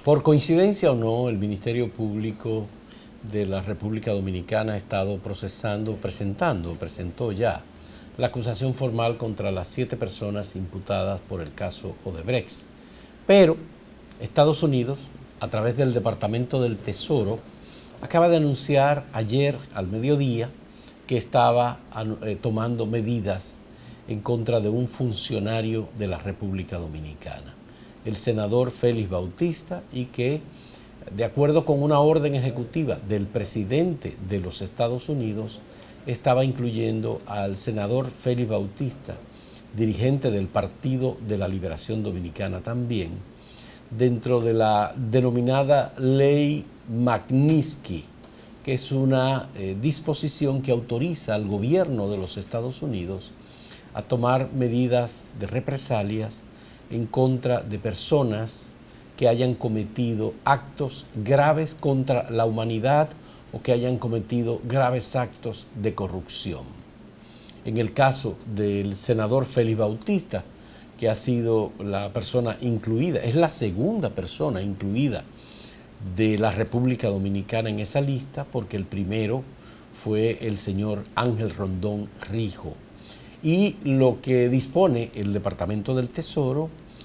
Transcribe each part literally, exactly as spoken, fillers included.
Por coincidencia o no, el Ministerio Público de la República Dominicana ha estado procesando, presentando, presentó ya la acusación formal contra las siete personas imputadas por el caso Odebrecht. Pero Estados Unidos, a través del Departamento del Tesoro, acaba de anunciar ayer al mediodía que estaba eh, tomando medidas en contra de un funcionario de la República Dominicana, el senador Félix Bautista, y que, de acuerdo con una orden ejecutiva del presidente de los Estados Unidos, estaba incluyendo al senador Félix Bautista, dirigente del Partido de la Liberación Dominicana también, dentro de la denominada Ley Magnitsky, que es una eh, disposición que autoriza al gobierno de los Estados Unidos a tomar medidas de represalias en contra de personas que hayan cometido actos graves contra la humanidad o que hayan cometido graves actos de corrupción. En el caso del senador Félix Bautista, que ha sido la persona incluida, es la segunda persona incluida de la República Dominicana en esa lista, porque el primero fue el señor Ángel Rondón Rijo. Y lo que dispone el Departamento del Tesoro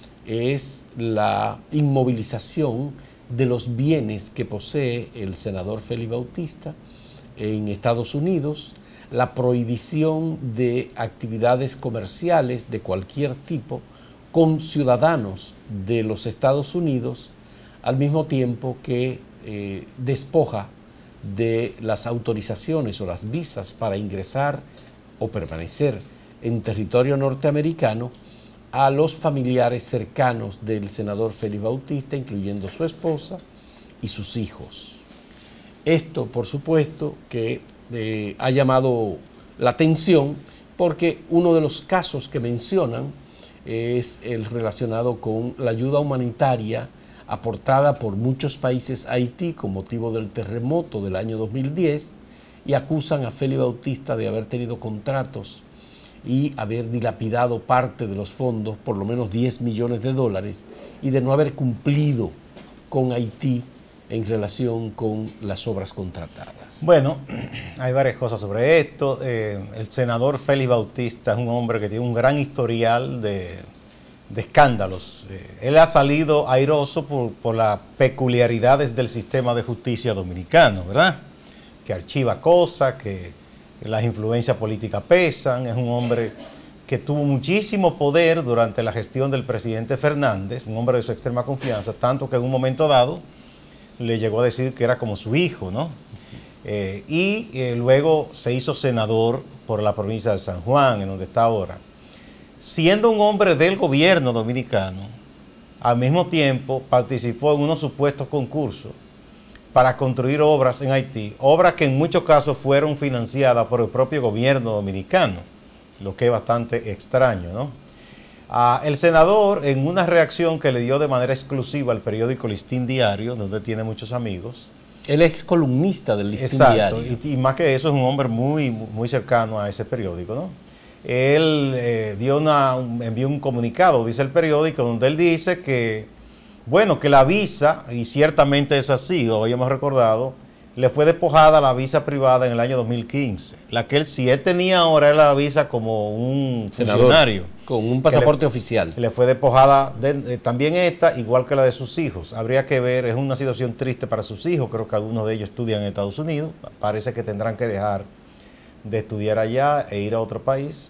es la inmovilización de los bienes que posee el senador Félix Bautista en Estados Unidos, la prohibición de actividades comerciales de cualquier tipo con ciudadanos de los Estados Unidos, al mismo tiempo que eh, despoja de las autorizaciones o las visas para ingresar o permanecer en territorio norteamericano a los familiares cercanos del senador Félix Bautista, incluyendo su esposa y sus hijos. Esto, por supuesto, que eh, ha llamado la atención porque uno de los casos que mencionan es el relacionado con la ayuda humanitaria aportada por muchos países a Haití con motivo del terremoto del año dos mil diez, y acusan a Félix Bautista de haber tenido contratos y haber dilapidado parte de los fondos, por lo menos diez millones de dólares, y de no haber cumplido con Haití en relación con las obras contratadas. Bueno, hay varias cosas sobre esto. Eh, el senador Félix Bautista es un hombre que tiene un gran historial de, de escándalos. Eh, él ha salido airoso por, por las peculiaridades del sistema de justicia dominicano, ¿verdad? Que archiva cosas, que las influencias políticas pesan. Es un hombre que tuvo muchísimo poder durante la gestión del presidente Fernández, un hombre de su extrema confianza, tanto que en un momento dado le llegó a decir que era como su hijo, ¿no? Eh, y eh, luego se hizo senador por la provincia de San Juan, en donde está ahora. Siendo un hombre del gobierno dominicano, al mismo tiempo participó en unos supuestos concursos para construir obras en Haití, obras que en muchos casos fueron financiadas por el propio gobierno dominicano, lo que es bastante extraño, ¿no? Ah, el senador, en una reacción que le dio de manera exclusiva al periódico Listín Diario, donde tiene muchos amigos. Él es columnista del Listín Exacto, Diario. Y, y más que eso, es un hombre muy, muy cercano a ese periódico, ¿no? Él eh, dio una, envió un comunicado, dice el periódico, donde él dice que, bueno, que la visa, y ciertamente es así, lo habíamos recordado, le fue despojada la visa privada en el año dos mil quince. La que él, si él tenía ahora, era la visa como un senador, funcionario. Con un pasaporte le, oficial. Le fue despojada de, de, también esta, igual que la de sus hijos. Habría que ver, es una situación triste para sus hijos. Creo que algunos de ellos estudian en Estados Unidos. Parece que tendrán que dejar de estudiar allá e ir a otro país.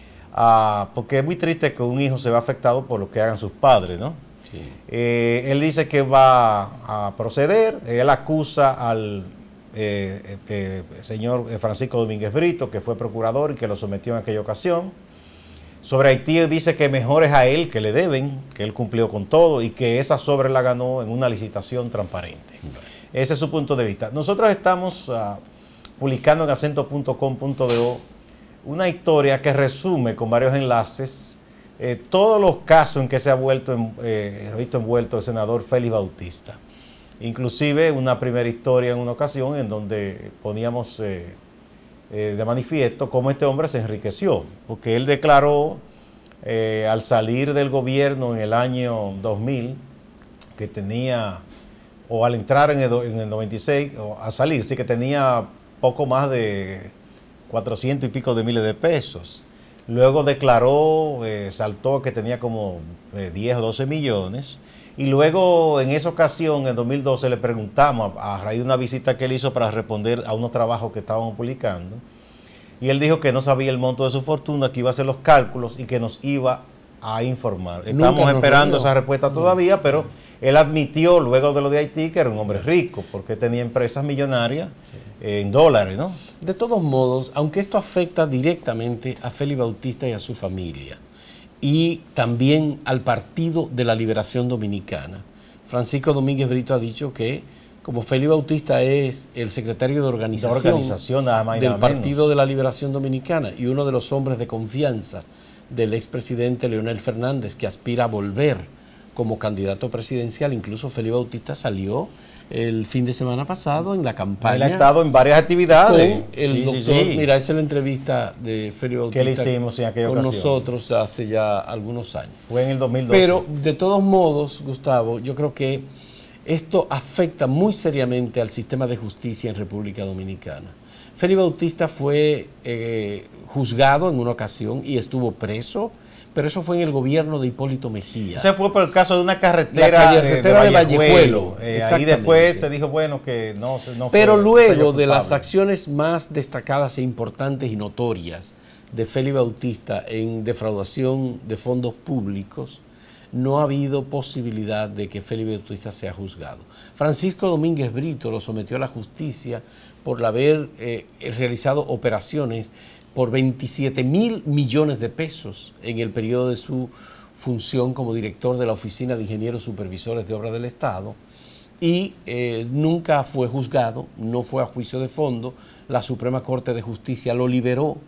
Ah, porque es muy triste que un hijo se vea afectado por lo que hagan sus padres, ¿no? Sí. Eh, él dice que va a proceder. Él acusa al eh, eh, señor Francisco Domínguez Brito, que fue procurador y que lo sometió en aquella ocasión. Sobre Haití dice que mejor es a él que le deben, que él cumplió con todo y que esa sobre la ganó en una licitación transparente. Ese es su punto de vista. Nosotros estamos uh, publicando en acento punto com punto do una historia que resume con varios enlaces Eh, todos los casos en que se ha vuelto en, eh, visto envuelto el senador Félix Bautista. Inclusive una primera historia en una ocasión en donde poníamos eh, eh, de manifiesto cómo este hombre se enriqueció, porque él declaró eh, al salir del gobierno en el año dos mil que tenía o al entrar en el, en el noventa y seis, o a salir, sí que tenía poco más de cuatrocientos y pico de miles de pesos. Luego declaró, eh, saltó que tenía como eh, diez o doce millones. Y luego en esa ocasión, en dos mil doce, le preguntamos, a, a raíz de una visita que él hizo para responder a unos trabajos que estábamos publicando, y él dijo que no sabía el monto de su fortuna, que iba a hacer los cálculos y que nos iba a informar. Estamos esperando esa respuesta todavía, pero él admitió luego de lo de Haití que era un hombre rico, porque tenía empresas millonarias eh, en dólares, ¿no? De todos modos, aunque esto afecta directamente a Félix Bautista y a su familia, y también al Partido de la Liberación Dominicana, Francisco Domínguez Brito ha dicho que, como Félix Bautista es el secretario de organización, de organización nada más y del nada Partido menos. de la Liberación Dominicana y uno de los hombres de confianza del expresidente Leonel Fernández, que aspira a volver como candidato presidencial. Incluso Félix Bautista salió el fin de semana pasado en la campaña. Él ha estado en varias actividades. Con el sí, doctor, sí, sí. mira, esa es la entrevista de Félix Bautista que le hicimos en aquella con ocasión. nosotros hace ya algunos años. Fue en el dos mil doce. Pero de todos modos, Gustavo, yo creo que esto afecta muy seriamente al sistema de justicia en República Dominicana. Félix Bautista fue eh, juzgado en una ocasión y estuvo preso, pero eso fue en el gobierno de Hipólito Mejía. Ese fue por el caso de una carretera, La carretera de, de de Vallejuelo. Vallejuelo. Eh, ahí después se dijo, bueno, que no, no Pero fue, luego no de las acciones más destacadas e importantes y notorias de Félix Bautista en defraudación de fondos públicos, no ha habido posibilidad de que Félix Bautista sea juzgado. Francisco Domínguez Brito lo sometió a la justicia por haber eh, realizado operaciones por veintisiete mil millones de pesos en el periodo de su función como director de la Oficina de Ingenieros Supervisores de Obras del Estado, y eh, nunca fue juzgado, no fue a juicio de fondo. La Suprema Corte de Justicia lo liberó.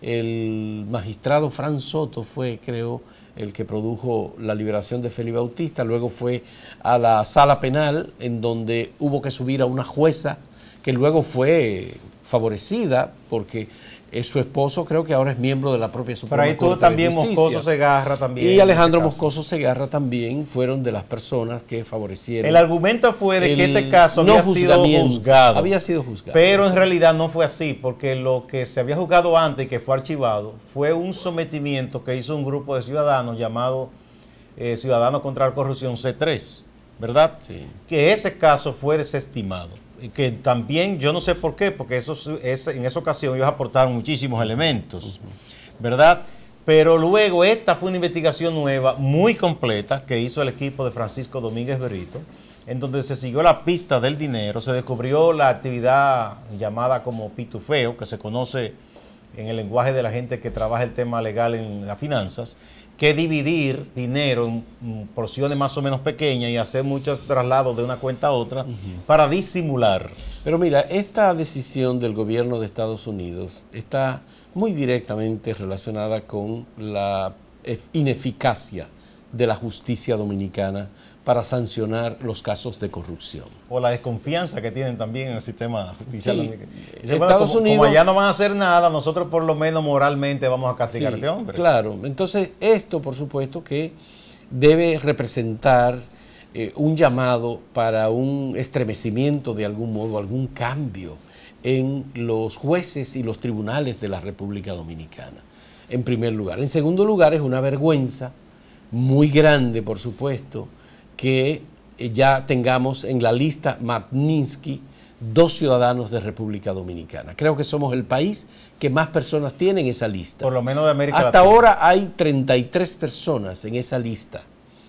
El magistrado Fran Soto fue, creo, el que produjo la liberación de Félix Bautista. Luego fue a la sala penal, en donde hubo que subir a una jueza que luego fue favorecida porque es su esposo, creo que ahora es miembro de la propia Suprema Corte de Justicia. Pero ahí tuvo también Moscoso Segarra también. Y Alejandro Moscoso Segarra también fueron de las personas que favorecieron. El argumento fue de que ese caso no había sido juzgado. Había sido juzgado. Pero en realidad no fue así, porque lo que se había juzgado antes y que fue archivado fue un sometimiento que hizo un grupo de ciudadanos llamado eh, Ciudadanos contra la Corrupción C tres, ¿verdad? Sí. Que ese caso fue desestimado. Y que también, yo no sé por qué, porque eso, es, en esa ocasión ellos aportaron muchísimos elementos, ¿verdad? Pero luego esta fue una investigación nueva, muy completa, que hizo el equipo de Francisco Domínguez Brito, en donde se siguió la pista del dinero, se descubrió la actividad llamada como pitufeo, que se conoce en el lenguaje de la gente que trabaja el tema legal en las finanzas, que dividir dinero en porciones más o menos pequeñas y hacer muchos traslados de una cuenta a otra uh-huh. para disimular. Pero mira, esta decisión del gobierno de Estados Unidos está muy directamente relacionada con la ineficacia de la justicia dominicana para sancionar los casos de corrupción. O la desconfianza que tienen también en el sistema de justicia sí. dominicano. Dice, bueno, Estados como, Unidos, como allá no van a hacer nada, nosotros por lo menos moralmente vamos a castigar sí, a este hombre. Claro, entonces esto por supuesto que debe representar eh, un llamado para un estremecimiento de algún modo, algún cambio en los jueces y los tribunales de la República Dominicana, en primer lugar. En segundo lugar, es una vergüenza muy grande, por supuesto, que ya tengamos en la lista Magnitsky dos ciudadanos de República Dominicana. Creo que somos el país que más personas tiene en esa lista. Por lo menos de América Hasta Latina. ahora hay treinta y tres personas en esa lista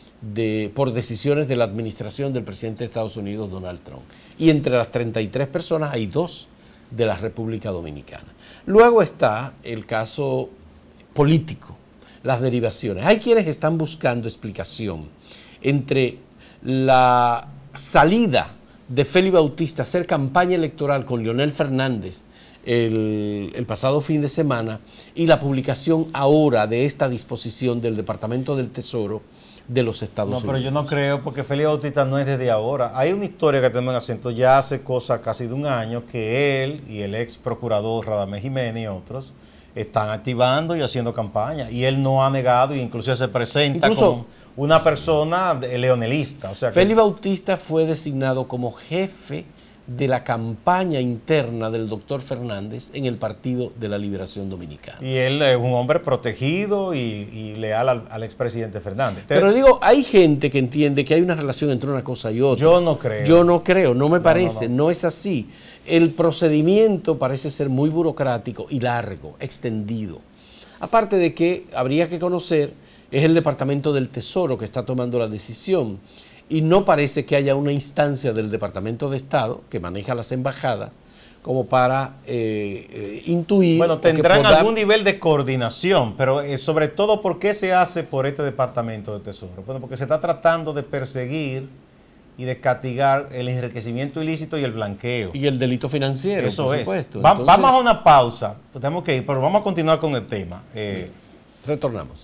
de, por decisiones de la administración del presidente de Estados Unidos, Donald Trump. Y entre las treinta y tres personas hay dos de la República Dominicana. Luego está el caso político, las derivaciones. Hay quienes están buscando explicación entre la salida de Félix Bautista a hacer campaña electoral con Leonel Fernández el, el pasado fin de semana y la publicación ahora de esta disposición del Departamento del Tesoro de los Estados Unidos. No, pero yo no creo, porque Félix Bautista no es desde ahora. Hay una historia que tenemos en acento ya hace cosa casi de un año, que él y el ex procurador Radamés Jiménez y otros están activando y haciendo campaña. Y él no ha negado, e incluso se presenta incluso, como una persona leonelista. O sea, Félix Bautista fue designado como jefe de la campaña interna del doctor Fernández en el Partido de la Liberación Dominicana. Y él es un hombre protegido y, y leal al, al expresidente Fernández. Pero digo, hay gente que entiende que hay una relación entre una cosa y otra. Yo no creo. Yo no creo, no me parece, no, no, no. no es así. El procedimiento parece ser muy burocrático y largo, extendido. Aparte de que habría que conocer, es el Departamento del Tesoro que está tomando la decisión. Y no parece que haya una instancia del Departamento de Estado que maneja las embajadas como para eh, eh, intuir. Bueno, tendrán podrá... algún nivel de coordinación, pero eh, sobre todo, ¿por qué se hace por este Departamento de Tesoro? Bueno, porque se está tratando de perseguir y de castigar el enriquecimiento ilícito y el blanqueo. Y el delito financiero, Eso por es. supuesto. Va, Entonces, vamos a una pausa, tenemos que ir, pero vamos a continuar con el tema. Eh, retornamos.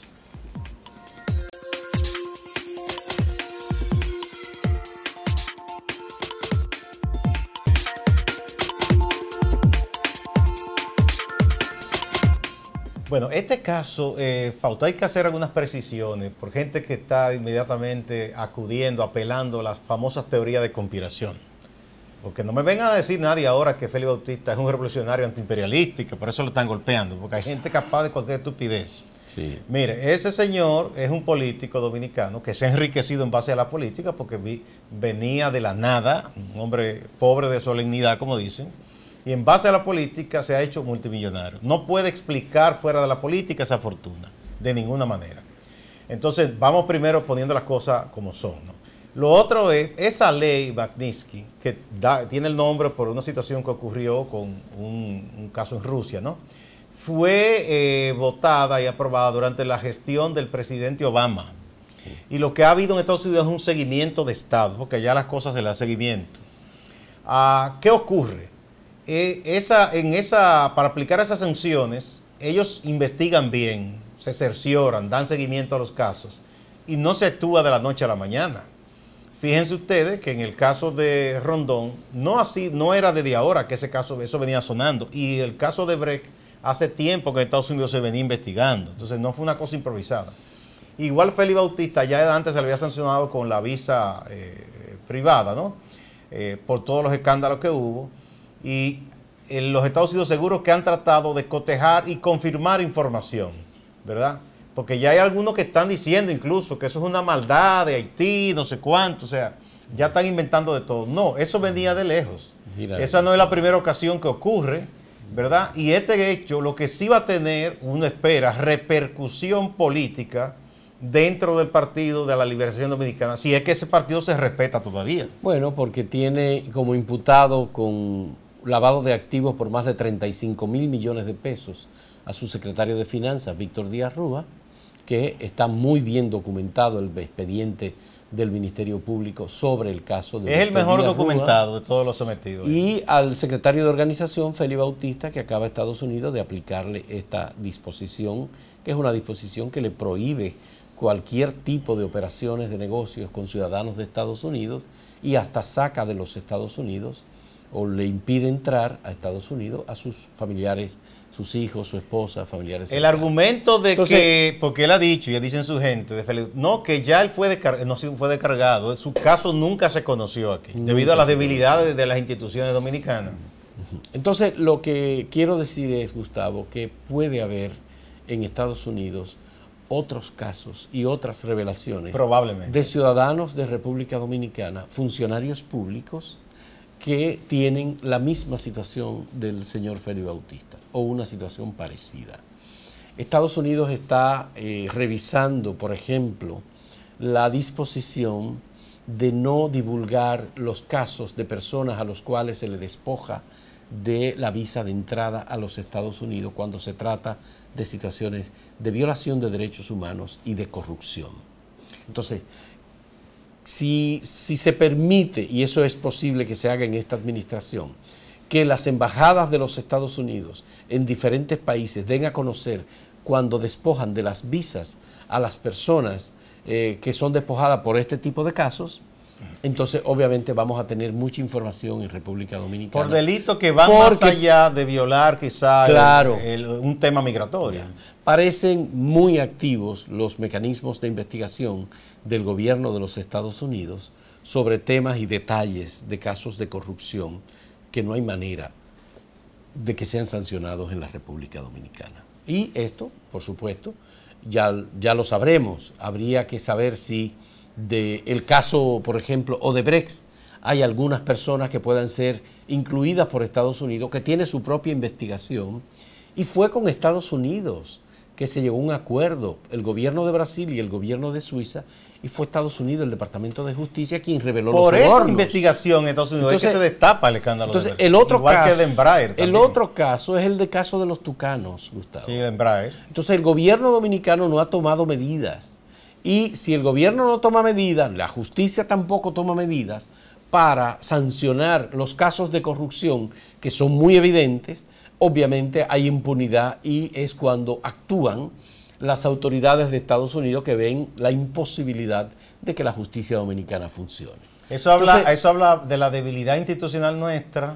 Bueno, este caso, eh, Fausto, hay que hacer algunas precisiones por gente que está inmediatamente acudiendo, apelando a las famosas teorías de conspiración. Porque no me vengan a decir nadie ahora que Félix Bautista es un revolucionario antiimperialista y que por eso lo están golpeando, porque hay gente capaz de cualquier estupidez. Sí. Mire, ese señor es un político dominicano que se ha enriquecido en base a la política porque vi, venía de la nada, un hombre pobre de solemnidad, como dicen, y en base a la política se ha hecho multimillonario. No puede explicar fuera de la política esa fortuna, de ninguna manera. Entonces, vamos primero poniendo las cosas como son, ¿no? Lo otro es, esa ley Magnitsky, que da, tiene el nombre por una situación que ocurrió con un, un caso en Rusia, ¿no? Fue eh, votada y aprobada durante la gestión del presidente Obama. Y lo que ha habido en Estados Unidos es un seguimiento de Estado, porque ya las cosas se le da seguimiento. Ah, ¿qué ocurre? Eh, esa, en esa, para aplicar esas sanciones, ellos investigan bien, se cercioran, dan seguimiento a los casos y no se actúa de la noche a la mañana. Fíjense ustedes que en el caso de Rondón, no, así, no era desde ahora que ese caso, eso venía sonando, y el caso de Brecht hace tiempo que en Estados Unidos se venía investigando, entonces no fue una cosa improvisada. Igual Félix Bautista ya antes se le había sancionado con la visa eh, privada, ¿no? Eh, por todos los escándalos que hubo. Y en los Estados Unidos seguros que han tratado de cotejar y confirmar información, ¿verdad? Porque ya hay algunos que están diciendo incluso que eso es una maldad de Haití, no sé cuánto, o sea, ya están inventando de todo. No, eso venía de lejos. Mira, esa no es la primera ocasión que ocurre, ¿verdad? Y este hecho lo que sí va a tener, uno espera, repercusión política dentro del Partido de la Liberación Dominicana, si es que ese partido se respeta todavía. Bueno, porque tiene como imputado con lavado de activos por más de treinta y cinco mil millones de pesos a su secretario de Finanzas, Víctor Díaz Rúa, que está muy bien documentado el expediente del Ministerio Público sobre el caso de Es Víctor el mejor Díaz documentado Rúa, de todos los sometidos. y al secretario de organización, Félix Bautista, que acaba Estados Unidos de aplicarle esta disposición, que es una disposición que le prohíbe cualquier tipo de operaciones de negocios con ciudadanos de Estados Unidos y hasta saca de los Estados Unidos o le impide entrar a Estados Unidos a sus familiares, sus hijos, su esposa, familiares. El cercanos. Argumento de Entonces, que, porque él ha dicho, ya dicen su gente, de Félix, no, que ya él fue, descar no, fue descargado, su caso nunca se conoció aquí, debido a las debilidades de las instituciones dominicanas. Entonces, lo que quiero decir es, Gustavo, que puede haber en Estados Unidos otros casos y otras revelaciones probablemente de ciudadanos de República Dominicana, funcionarios públicos, que tienen la misma situación del señor Félix Bautista o una situación parecida. Estados Unidos está eh, revisando, por ejemplo, la disposición de no divulgar los casos de personas a los cuales se le despoja de la visa de entrada a los Estados Unidos cuando se trata de situaciones de violación de derechos humanos y de corrupción. Entonces, Si, si se permite, y eso es posible que se haga en esta administración, que las embajadas de los Estados Unidos en diferentes países den a conocer cuando despojan de las visas a las personas eh, que son despojadas por este tipo de casos, entonces obviamente vamos a tener mucha información en República Dominicana. Por delitos que van porque, más allá de violar quizá claro, el, el, un tema migratorio. parecen muy activos los mecanismos de investigación del gobierno de los Estados Unidos sobre temas y detalles de casos de corrupción que no hay manera de que sean sancionados en la República Dominicana. Y esto, por supuesto, ya, ya lo sabremos. Habría que saber si del caso, por ejemplo, Odebrecht, hay algunas personas que puedan ser incluidas por Estados Unidos, que tiene su propia investigación, y fue con Estados Unidos que se llegó a un acuerdo, el gobierno de Brasil y el gobierno de Suiza, y fue Estados Unidos, el Departamento de Justicia, quien reveló los sobornos. Por esa investigación en Estados Unidos entonces, es que se destapa el escándalo. Entonces, de el otro Igual caso, que de Embraer también. El otro caso es el de caso de los tucanos, Gustavo. Sí, de Embraer. Entonces, el gobierno dominicano no ha tomado medidas. Y si el gobierno no toma medidas, la justicia tampoco toma medidas para sancionar los casos de corrupción que son muy evidentes, obviamente hay impunidad y es cuando actúan las autoridades de Estados Unidos que ven la imposibilidad de que la justicia dominicana funcione. Eso habla, Entonces, eso habla de la debilidad institucional nuestra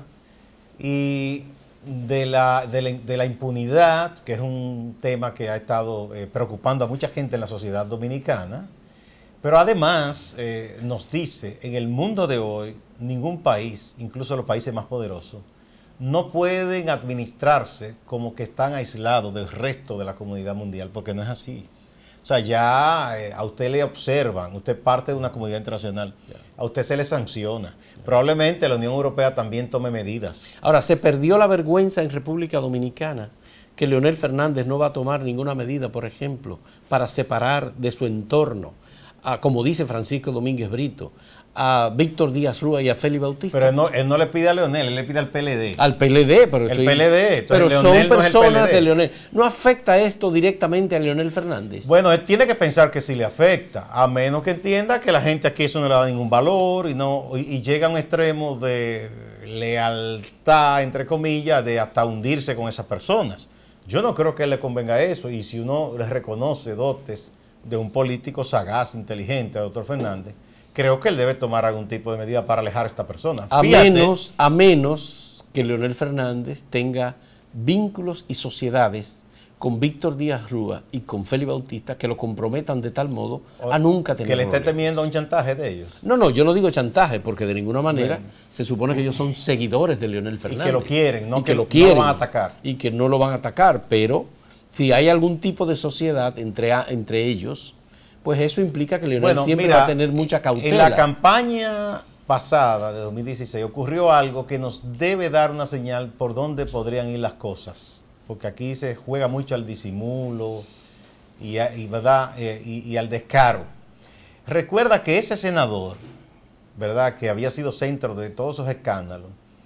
y de la, de, la, de la impunidad, que es un tema que ha estado eh, preocupando a mucha gente en la sociedad dominicana, pero además eh, nos dice, en el mundo de hoy, ningún país, incluso los países más poderosos, no pueden administrarse como que están aislados del resto de la comunidad mundial, porque no es así. O sea, ya eh, a usted le observan, usted es parte de una comunidad internacional, a usted se le sanciona. Probablemente la Unión Europea también tome medidas. Ahora, se perdió la vergüenza en República Dominicana que Leonel Fernández no va a tomar ninguna medida, por ejemplo, para separar de su entorno, a, como dice Francisco Domínguez Brito, a Víctor Díaz Rúa y a Félix Bautista. Pero él no, él no le pide a Leonel, él le pide al P L D. Al P L D, pero, el estoy, P L D, pero Leonel son no es el personas P L D. de Leonel. ¿No afecta esto directamente a Leonel Fernández? Bueno, él tiene que pensar que sí le afecta, a menos que entienda que la gente aquí eso no le da ningún valor y, no, y, y llega a un extremo de lealtad, entre comillas, de hasta hundirse con esas personas. Yo no creo que a él le convenga eso, y si uno le reconoce dotes de un político sagaz, inteligente, a doctor Fernández, creo que él debe tomar algún tipo de medida para alejar a esta persona. A Fíjate, menos, a menos que Leonel Fernández tenga vínculos y sociedades con Víctor Díaz Rúa y con Félix Bautista que lo comprometan de tal modo a nunca tener que le esté problemas. temiendo un chantaje de ellos. No, no, yo no digo chantaje, porque de ninguna manera Bueno. se supone que ellos son seguidores de Leonel Fernández. Y que lo quieren, no y que, lo no quieren, lo van a atacar. Y que no lo van a atacar, pero si hay algún tipo de sociedad entre, entre ellos, pues eso implica que Leonel Bueno, siempre mira, va a tener mucha cautela. En la campaña pasada de dos mil dieciséis ocurrió algo que nos debe dar una señal por dónde podrían ir las cosas. Porque aquí se juega mucho al disimulo y, a, y, ¿verdad? Eh, y, y al descaro. Recuerda que ese senador, ¿verdad?, que había sido centro de todos esos escándalos,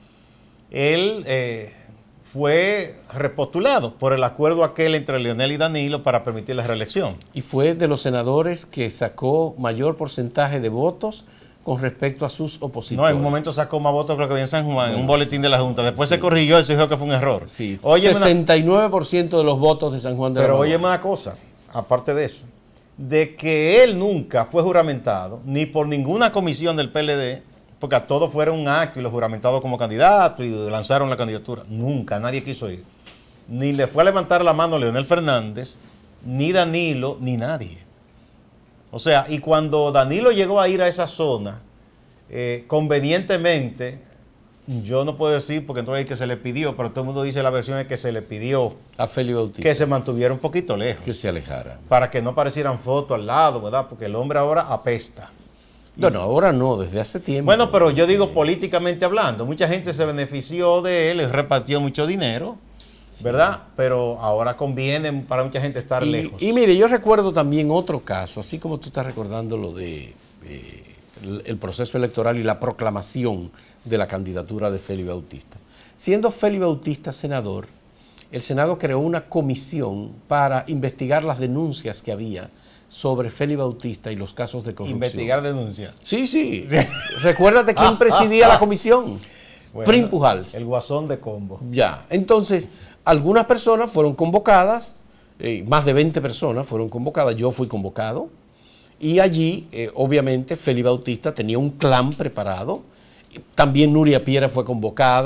él eh, fue repostulado por el acuerdo aquel entre Leonel y Danilo para permitir la reelección. Y fue de los senadores que sacó mayor porcentaje de votos con respecto a sus opositores. No, en un momento sacó más votos, creo que había en San Juan, bueno, en un boletín de la Junta. Después sí. se corrigió y se dijo que fue un error. Sí, Óyeme sesenta y nueve por ciento de los votos de San Juan de la Pero Maguana. óyeme una cosa, aparte de eso, de que él nunca fue juramentado, ni por ninguna comisión del P L D, porque a todos fueron un acto y lo juramentados como candidato y lanzaron la candidatura. Nunca, nadie quiso ir. Ni le fue a levantar la mano Leonel Fernández, ni Danilo, ni nadie. O sea, y cuando Danilo llegó a ir a esa zona, eh, convenientemente, yo no puedo decir porque entonces hay que se le pidió, pero todo el mundo dice la versión es que se le pidió a Félix Bautista que se mantuviera un poquito lejos. Que se alejara. Para que no aparecieran fotos al lado, ¿verdad? Porque el hombre ahora apesta. Bueno, ahora no, desde hace tiempo. Bueno, pero yo digo políticamente hablando, mucha gente se benefició de él, repartió mucho dinero, ¿verdad? Pero ahora conviene para mucha gente estar y, lejos. Y mire, yo recuerdo también otro caso, así como tú estás recordando lo de eh, el, el proceso electoral y la proclamación de la candidatura de Félix Bautista. Siendo Félix Bautista senador, el Senado creó una comisión para investigar las denuncias que había sobre Félix Bautista y los casos de corrupción. Investigar denuncias. Sí, sí. Recuérdate quién presidía la comisión. Bueno, Prim Pujals. El guasón de Combo. Ya. Entonces, algunas personas fueron convocadas, eh, más de veinte personas fueron convocadas, yo fui convocado, y allí, eh, obviamente, Félix Bautista tenía un clan preparado, también Nuria Piera fue convocada,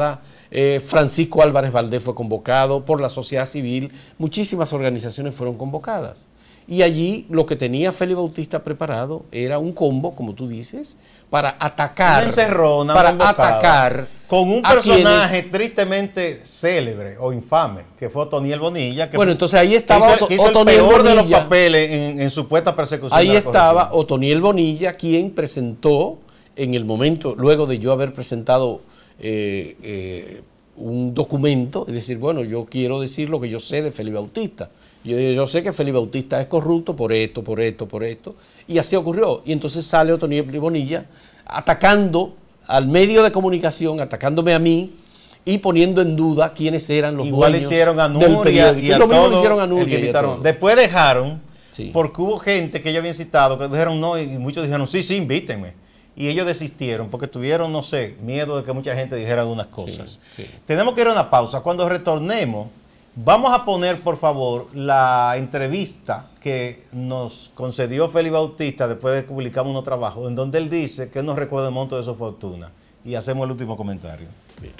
eh, Francisco Álvarez Valdés fue convocado, por la sociedad civil, muchísimas organizaciones fueron convocadas. Y allí lo que tenía Félix Bautista preparado era un combo, como tú dices, para atacar, una encerrona, para convocada, atacar con un personaje quienes, tristemente célebre o infame, que fue Otoniel Bonilla. Que bueno, fue, entonces ahí estaba hizo, hizo Otoniel el peor Bonilla, de los papeles en, en supuesta persecución. Ahí estaba Otoniel Bonilla, quien presentó en el momento, luego de yo haber presentado eh, eh, un documento, es decir, bueno, yo quiero decir lo que yo sé de Félix Bautista. Yo, yo sé que Félix Bautista es corrupto por esto, por esto, por esto, y así ocurrió. Y entonces sale Otoniel Bonilla atacando al medio de comunicación, atacándome a mí y poniendo en duda quiénes eran los Igual dueños hicieron a del Nuria periódico. y a lo mismo todo le hicieron a Nuria el que invitaron. todo. Después dejaron, sí. porque hubo gente que ellos habían citado, que dijeron no, y muchos dijeron sí, sí, invítenme. Y ellos desistieron porque tuvieron, no sé, miedo de que mucha gente dijera algunas cosas. Sí, sí. Tenemos que ir a una pausa. Cuando retornemos, vamos a poner, por favor, la entrevista que nos concedió Félix Bautista después de que publicamos unos trabajos, en donde él dice que él no recuerda el monto de su fortuna. Y hacemos el último comentario. Bien.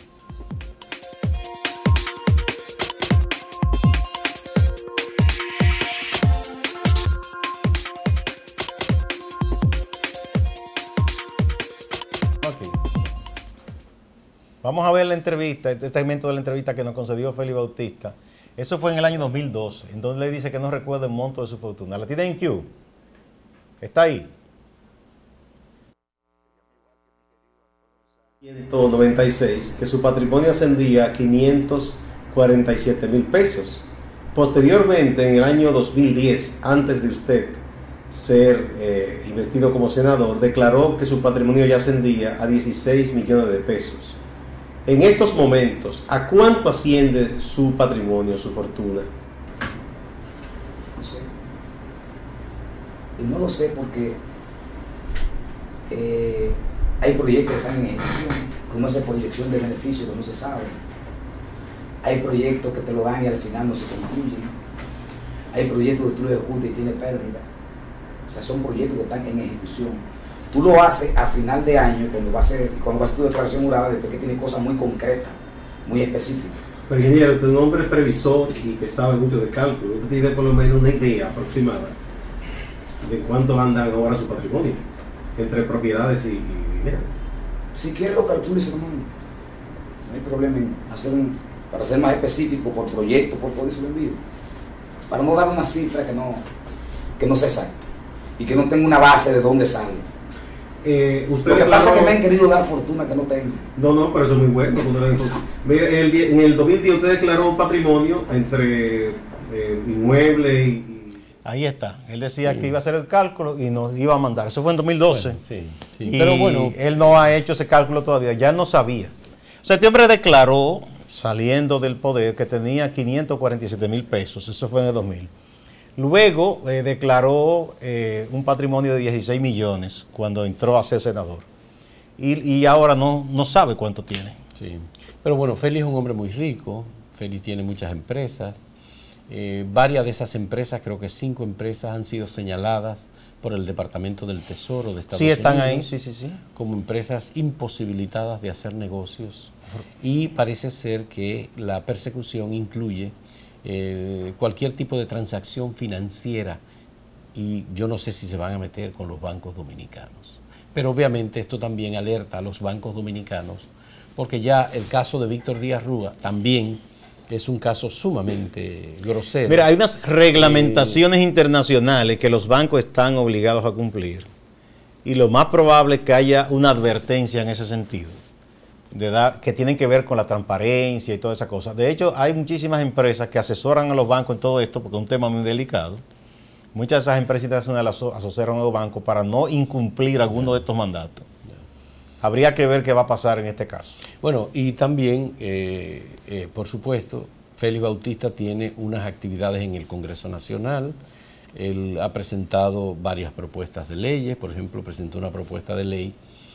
Vamos a ver la entrevista, este segmento de la entrevista que nos concedió Félix Bautista. Eso fue en el año dos mil doce, en donde le dice que no recuerda el monto de su fortuna. ¿La tiene en Q? ¿Está ahí? ciento noventa y seis, que su patrimonio ascendía a quinientos cuarenta y siete mil pesos. Posteriormente, en el año dos mil diez, antes de usted ser eh, investido como senador, declaró que su patrimonio ya ascendía a dieciséis millones de pesos. En estos momentos, ¿a cuánto asciende su patrimonio, su fortuna? No sé. Y no lo sé porque eh, hay proyectos que están en ejecución, con esa proyección de beneficios que no se sabe. Hay proyectos que te lo dan y al final no se concluyen. Hay proyectos que tú le ejecutas y tiene pérdida. O sea, son proyectos que están en ejecución. Tú lo haces a final de año, cuando va a ser, cuando va a ser tu declaración jurada, después que tiene cosas muy concretas, muy específicas. Pero ingeniero, usted es un hombre previsor y que sabe mucho de cálculo. Usted tiene por lo menos una idea aproximada de cuánto anda ahora su patrimonio, entre propiedades y, y dinero. Si quiere lo calculo y se lo mando. No hay problema en hacer un, para ser más específico por proyecto, por todo eso lo envío. Para no dar una cifra que no, que no se exacta y que no tenga una base de dónde sale. Eh, usted Lo que declaró... pasa es que me han querido dar fortuna que no tengo. No, no, pero eso es muy bueno. Mire, el, en el dos mil diez usted declaró un patrimonio entre eh, inmueble y... Ahí está. Él decía sí. que iba a hacer el cálculo y nos iba a mandar. Eso fue en dos mil doce. Bueno, sí, sí. Y pero bueno, él no ha hecho ese cálculo todavía. Ya no sabía. O sea, este hombre declaró, saliendo del poder, que tenía quinientos cuarenta y siete mil pesos. Eso fue en el dos mil. Luego eh, declaró eh, un patrimonio de dieciséis millones cuando entró a ser senador. Y, y ahora no, no sabe cuánto tiene. Sí. Pero bueno, Félix es un hombre muy rico. Félix tiene muchas empresas. Eh, varias de esas empresas, creo que cinco empresas, han sido señaladas por el Departamento del Tesoro de Estados Unidos. Sí, están ahí, sí, sí, sí. Como empresas imposibilitadas de hacer negocios. Y parece ser que la persecución incluye Eh, cualquier tipo de transacción financiera y yo no sé si se van a meter con los bancos dominicanos. Pero obviamente esto también alerta a los bancos dominicanos porque ya el caso de Víctor Díaz Rúa también es un caso sumamente grosero. Mira, hay unas reglamentaciones eh, internacionales que los bancos están obligados a cumplir y lo más probable es que haya una advertencia en ese sentido. De edad, que tienen que ver con la transparencia y todas esas cosas. De hecho, hay muchísimas empresas que asesoran a los bancos en todo esto porque es un tema muy delicado. Muchas de esas empresas internacionales asesoran a los bancos para no incumplir alguno de estos mandatos. Habría que ver qué va a pasar en este caso. Bueno, y también, eh, eh, por supuesto, Félix Bautista tiene unas actividades en el Congreso Nacional. Él ha presentado varias propuestas de leyes. Por ejemplo, presentó una propuesta de ley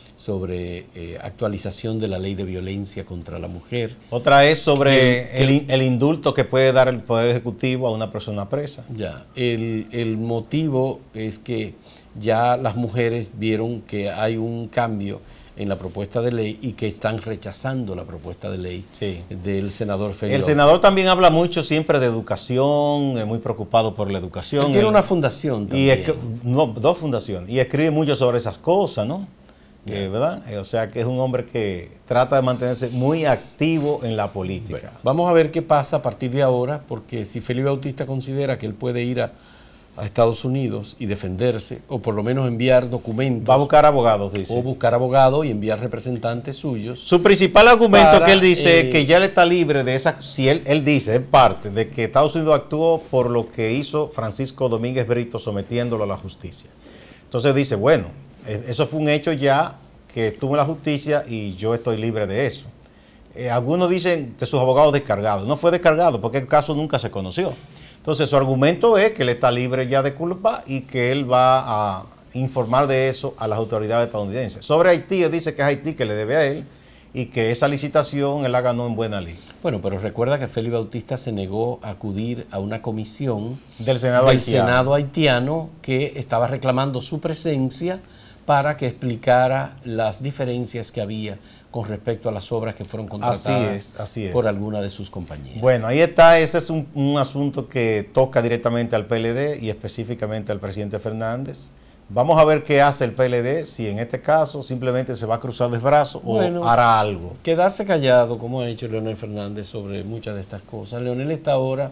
sobre eh, actualización de la ley de violencia contra la mujer. Otra es sobre el, el, el indulto que puede dar el Poder Ejecutivo a una persona presa. Ya, el, el motivo es que ya las mujeres vieron que hay un cambio en la propuesta de ley y que están rechazando la propuesta de ley sí. del senador Félix. El senador también habla mucho siempre de educación, es muy preocupado por la educación. Él tiene Él, una fundación también. Y es que, no, dos fundaciones. Y escribe mucho sobre esas cosas, ¿no? Eh, ¿verdad? Eh, o sea que es un hombre que trata de mantenerse muy activo en la política. Bueno, vamos a ver qué pasa a partir de ahora, porque si Félix Bautista considera que él puede ir a, a Estados Unidos y defenderse, o por lo menos enviar documentos. Va a buscar abogados, dice. O buscar abogados y enviar representantes suyos. Su principal argumento para, que él dice eh, es que ya él está libre de esa, si él, él dice, en parte, de que Estados Unidos actuó por lo que hizo Francisco Domínguez Brito sometiéndolo a la justicia. Entonces dice, bueno, eso fue un hecho ya que estuvo en la justicia y yo estoy libre de eso. Eh, algunos dicen de sus abogados descargados. No fue descargado porque el caso nunca se conoció. Entonces su argumento es que él está libre ya de culpa y que él va a informar de eso a las autoridades estadounidenses. Sobre Haití, él dice que es Haití que le debe a él y que esa licitación él la ganó en buena ley. Bueno, pero recuerda que Félix Bautista se negó a acudir a una comisión del Senado, del haitiano. Senado haitiano que estaba reclamando su presencia para que explicara las diferencias que había con respecto a las obras que fueron contratadas así es, así es. por alguna de sus compañías. Bueno, ahí está, ese es un, un asunto que toca directamente al P L D y específicamente al presidente Fernández. Vamos a ver qué hace el P L D, si en este caso simplemente se va a cruzar de brazos bueno, o hará algo. Quedarse callado, como ha hecho Leonel Fernández sobre muchas de estas cosas. Leonel está ahora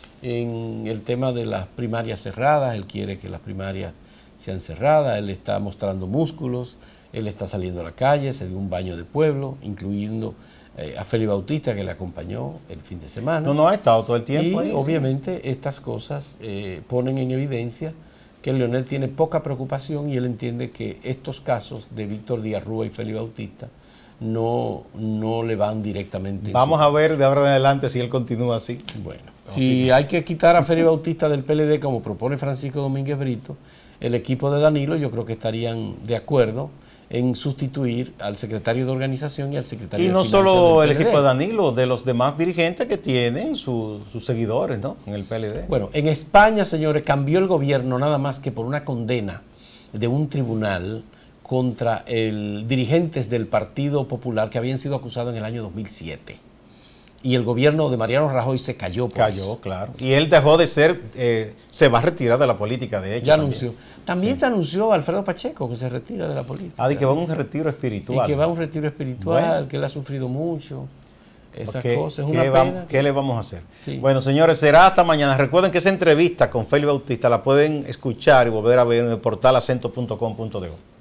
en el tema de las primarias cerradas, él quiere que las primarias sean cerradas, él está mostrando músculos, él está saliendo a la calle, se dio un baño de pueblo, incluyendo eh, a Félix Bautista, que le acompañó el fin de semana. No, no ha estado todo el tiempo y ahí. obviamente sí. estas cosas eh, ponen en evidencia que Leonel tiene poca preocupación y él entiende que estos casos de Víctor Díaz Rúa y Félix Bautista no, no le van directamente. Vamos a ver de ahora en adelante si él continúa así. Bueno, si hay que quitar a Félix Bautista del P L D, como propone Francisco Domínguez Brito, el equipo de Danilo yo creo que estarían de acuerdo en sustituir al secretario de organización y al secretario y de no finanzas solo del el P L D. equipo de Danilo, de los demás dirigentes que tienen su, sus seguidores, ¿no? En el P L D. Bueno, en España, señores, cambió el gobierno nada más que por una condena de un tribunal contra el dirigentes del Partido Popular que habían sido acusados en el año dos mil siete. Y el gobierno de Mariano Rajoy se cayó por Cayó, eso. claro. Y él dejó de ser, eh, se va a retirar de la política, de hecho. Ya también. anunció. También sí. Se anunció Alfredo Pacheco que se retira de la política. Ah, y que va a un retiro espiritual. Y que va a un retiro espiritual, bueno. que él ha sufrido mucho. Esas ¿Qué, cosas, es ¿qué, una va, pena. ¿Qué le vamos a hacer? Sí. Bueno, señores, será hasta mañana. Recuerden que esa entrevista con Félix Bautista la pueden escuchar y volver a ver en el portal acento punto com punto de o.